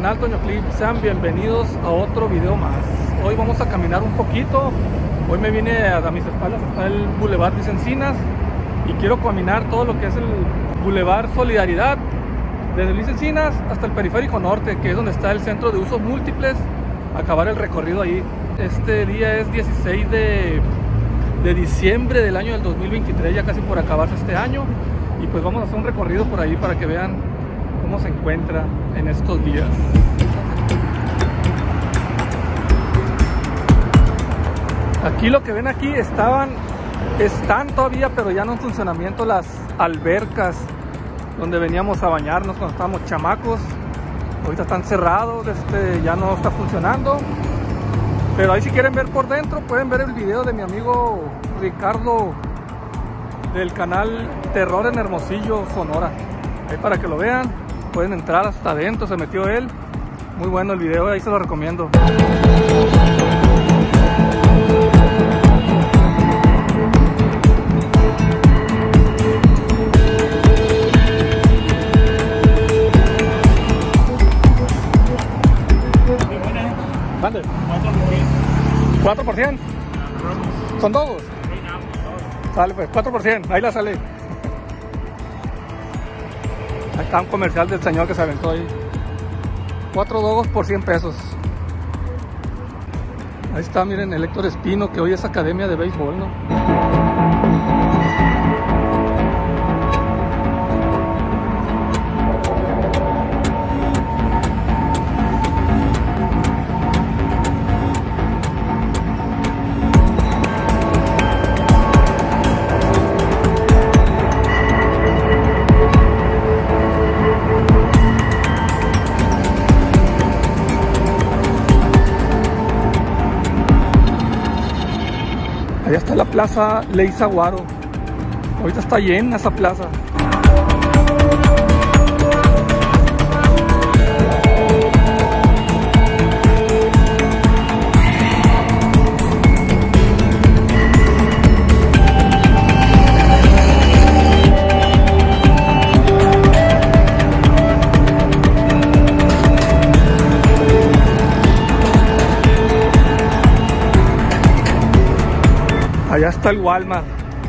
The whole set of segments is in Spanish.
canal Toño Clip, sean bienvenidos a otro video más. Hoy vamos a caminar un poquito. Hoy me vine a mis espaldas hasta el Boulevard Luis Encinas y quiero caminar todo lo que es el Boulevard Solidaridad, desde Luis Encinas hasta el Periférico Norte, que es donde está el Centro de Usos Múltiples. Acabar el recorrido ahí. Este día es 16 de diciembre del año del 2023, ya casi por acabarse este año, y pues vamos a hacer un recorrido por ahí para que vean cómo se encuentra en estos días. Aquí lo que ven aquí están todavía, pero ya no en funcionamiento, las albercas donde veníamos a bañarnos cuando estábamos chamacos. Ahorita están cerrados, ya no está funcionando. Pero ahí, si quieren ver por dentro, pueden ver el video de mi amigo Ricardo del canal Terror en Hermosillo, Sonora. Ahí para que lo vean, pueden entrar hasta adentro, se metió él. Muy bueno el video, ahí se lo recomiendo. ¿Dónde? 4%. ¿Son todos? Sale pues, 4%, ahí la sale. Ahí está un comercial del señor que se aventó ahí. 4 dogos por 100 pesos. Ahí está, miren, el Héctor Espino, que hoy es academia de béisbol, ¿no? Allá está la plaza Leizaguaro. Ahorita está llena esa plaza. Allá está el Walmart.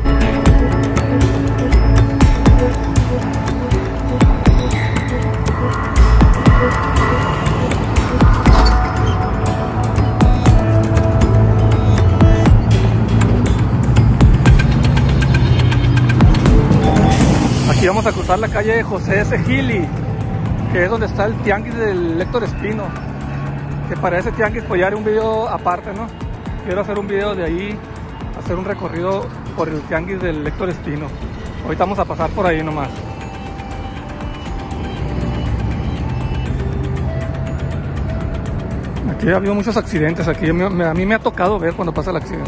Aquí vamos a cruzar la calle de José S. Gili, que es donde está el tianguis del Héctor Espino. Que para ese tianguis pues ya haré un video aparte, ¿no? Quiero hacer un video de ahí, hacer un recorrido por el tianguis del Héctor Espino. Ahorita vamos a pasar por ahí nomás. Aquí ha habido muchos accidentes. Aquí a mí me ha tocado ver cuando pasa el accidente.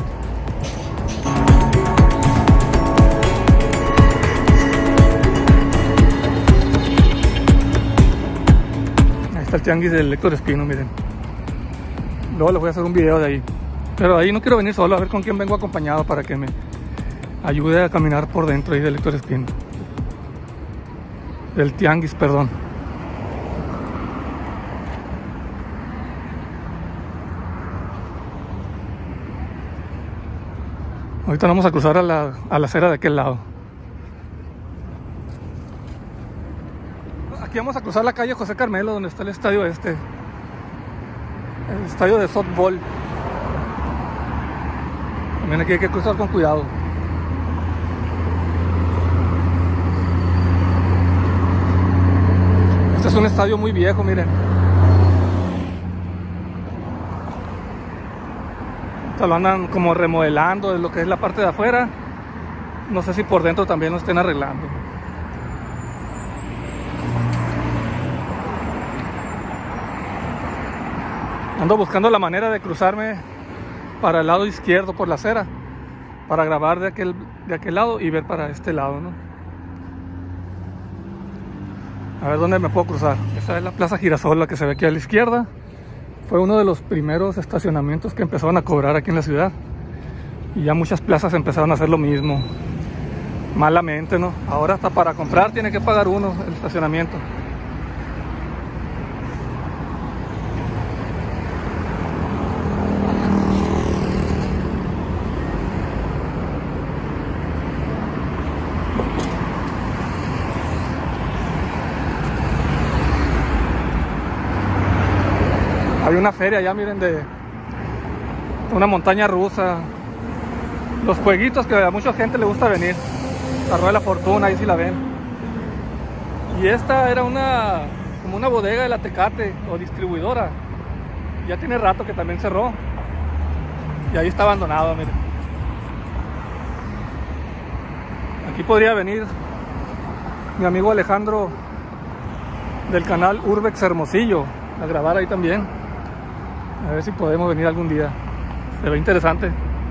Ahí está el tianguis del Héctor Espino, miren. Luego les voy a hacer un video de ahí. Pero ahí no quiero venir solo, a ver con quién vengo acompañado para que me ayude a caminar por dentro ahí del Héctor Espino. Del tianguis, perdón. Ahorita vamos a cruzar a la acera de aquel lado. Aquí vamos a cruzar la calle José Carmelo, donde está el estadio el estadio de softball. También aquí hay que cruzar con cuidado. Este es un estadio muy viejo, miren. Lo andan como remodelando de lo que es la parte de afuera. No sé si por dentro también lo estén arreglando. Ando buscando la manera de cruzarme para el lado izquierdo por la acera, para grabar de aquel lado y ver para este lado, ¿no? A ver dónde me puedo cruzar. Esa es la Plaza Girasol, la que se ve aquí a la izquierda. Fue uno de los primeros estacionamientos que empezaron a cobrar aquí en la ciudad, y ya muchas plazas empezaron a hacer lo mismo. Malamente, ¿no? Ahora hasta para comprar tiene que pagar uno el estacionamiento. Hay una feria allá, miren, de una montaña rusa. Los jueguitos que a mucha gente le gusta venir. La Rueda de la Fortuna, ahí sí la ven. Y esta era como una bodega de la Tecate o distribuidora. Ya tiene rato que también cerró. Y ahí está abandonado, miren. Aquí podría venir mi amigo Alejandro del canal Urbex Hermosillo a grabar ahí también. A ver si podemos venir algún día. Se ve interesante.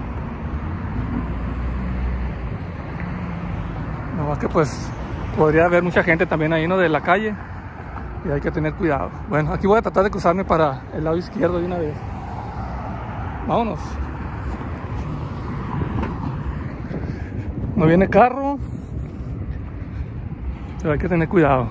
Nomás que pues podría haber mucha gente también ahí, ¿no? De la calle. Y hay que tener cuidado. Bueno, aquí voy a tratar de cruzarme para el lado izquierdo de una vez. Vámonos. No viene carro, pero hay que tener cuidado.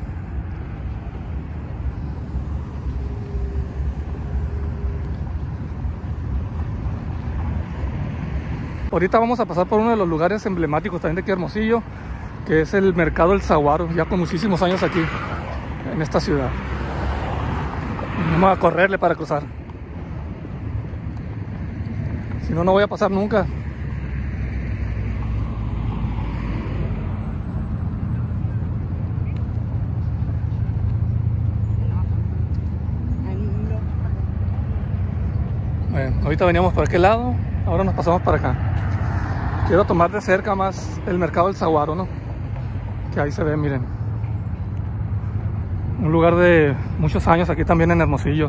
Ahorita vamos a pasar por uno de los lugares emblemáticos también de aquí Hermosillo, que es el Mercado El Saguaro, ya con muchísimos años aquí en esta ciudad. Vamos a correrle para cruzar. Si no, no voy a pasar nunca. Bueno, ahorita veníamos por aquel lado, ahora nos pasamos para acá. Quiero tomar de cerca más el Mercado del Saguaro, ¿no? Que ahí se ve, miren. Un lugar de muchos años aquí también en Hermosillo.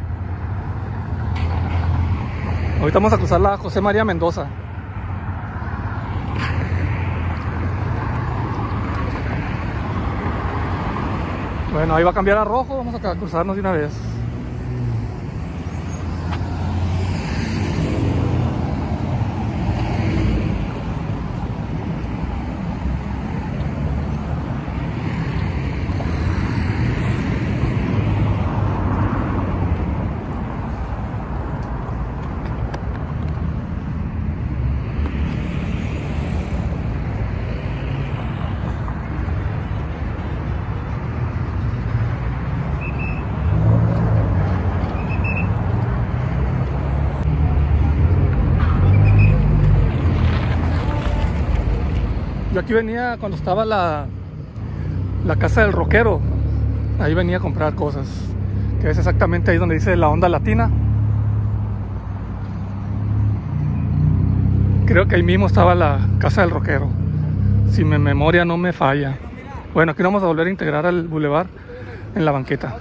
Ahorita vamos a cruzar la José María Mendoza. Bueno, ahí va a cambiar a rojo, vamos a cruzarnos de una vez. Yo aquí venía cuando estaba la casa del rockero. Ahí venía a comprar cosas, que es exactamente ahí donde dice la Onda Latina. Creo que ahí mismo estaba la casa del rockero, si mi memoria no me falla. Bueno, aquí vamos a volver a integrar al bulevar en la banqueta.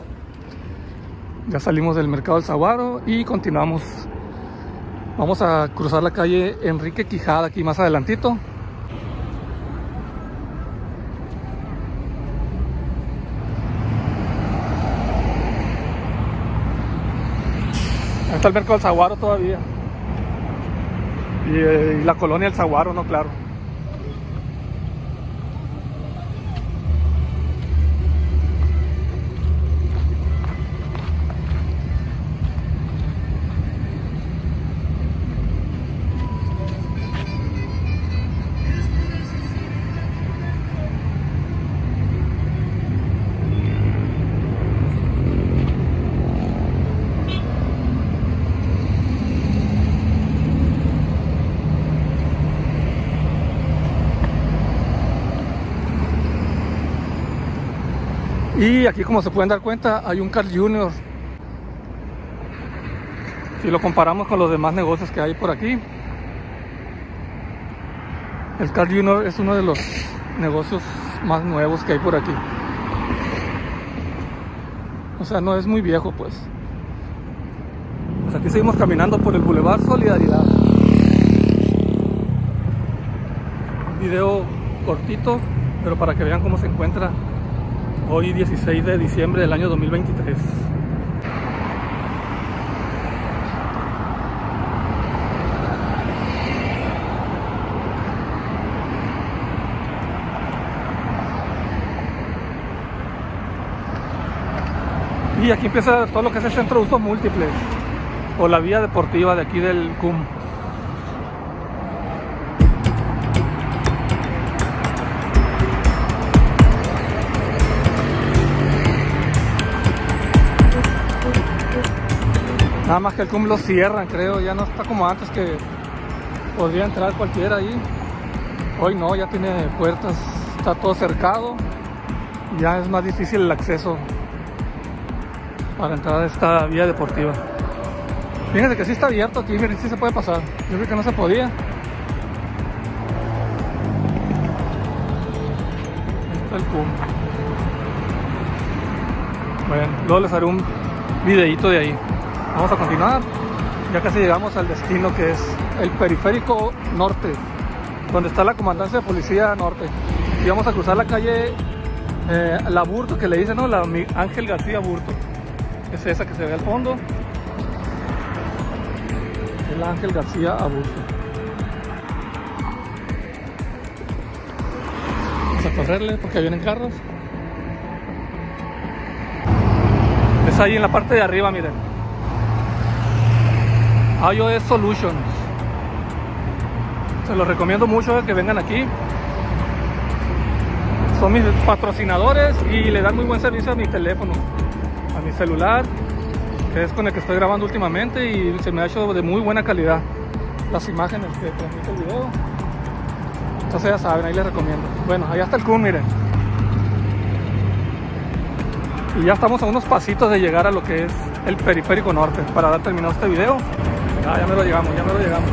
Ya salimos del Mercado del Saguaro y continuamos. Vamos a cruzar la calle Enrique Quijada aquí más adelantito. Ahí está el Mercado del Saguaro todavía. Y la colonia del Saguaro, no, claro. Y aquí, como se pueden dar cuenta, hay un Carl Jr. Si lo comparamos con los demás negocios que hay por aquí, el Carl Jr. es uno de los negocios más nuevos que hay por aquí. O sea, no es muy viejo, pues. Pues aquí seguimos caminando por el Boulevard Solidaridad. Un video cortito, pero para que vean cómo se encuentra hoy 16 de diciembre del año 2023. Y aquí empieza todo lo que es el centro de usos múltiples o la vía deportiva de aquí del CUM. Nada más que el CUM lo cierran, creo. Ya no está como antes que podría entrar cualquiera ahí. Hoy no, ya tiene puertas, está todo cercado. Ya es más difícil el acceso para entrar a esta vía deportiva. Fíjense que sí está abierto aquí, miren, sí se puede pasar. Yo creo que no se podía. Ahí está el CUM. Bueno, luego les haré un videíto de ahí. Vamos a continuar. Ya casi llegamos al destino, que es el Periférico Norte, donde está la Comandancia de Policía Norte. Y vamos a cruzar la calle La Burto, que le dicen, ¿no? La Ángel García Burto. Es esa que se ve al fondo. Es la Ángel García Aburto. Vamos a correrle porque vienen carros. Es ahí en la parte de arriba, miren. iOS Solutions. Se los recomiendo mucho que vengan aquí. Son mis patrocinadores y le dan muy buen servicio a mi teléfono, a mi celular, que es con el que estoy grabando últimamente, y se me ha hecho de muy buena calidad las imágenes que transmite el video. Entonces ya saben, ahí les recomiendo. Bueno, allá está el CUM, miren. Y ya estamos a unos pasitos de llegar a lo que es el Periférico Norte. Para dar terminado este video, ya me lo llegamos, ya me lo llegamos.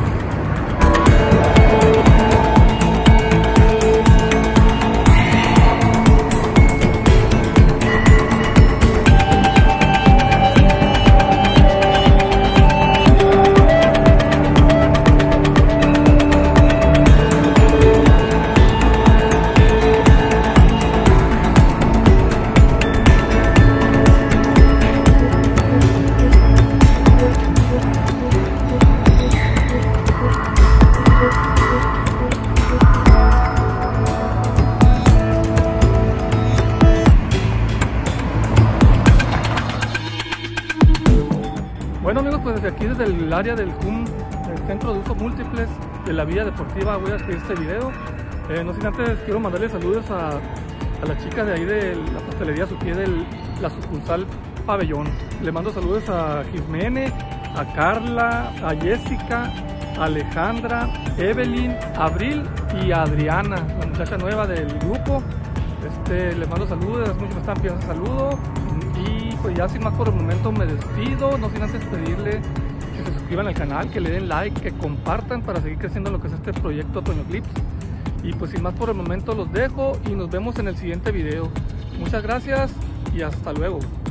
Bueno amigos, pues desde aquí, desde el área del CUM, el Centro de Usos Múltiples de la Vía Deportiva, voy a despedir este video. No sin antes quiero mandarle saludos a la chica de ahí de la pastelería Su Pie de la sucursal Pabellón. Le mando saludos a Jimene, a Carla, a Jessica, a Alejandra, Evelyn, Abril y a Adriana, la muchacha nueva del grupo. Les mando saludos, muchos me están pidiendo saludos. Y pues ya sin más por el momento me despido, no sin antes pedirle que se suscriban al canal, que le den like, que compartan para seguir creciendo lo que es este proyecto Toño Clips. Y pues sin más por el momento los dejo y nos vemos en el siguiente video. Muchas gracias y hasta luego.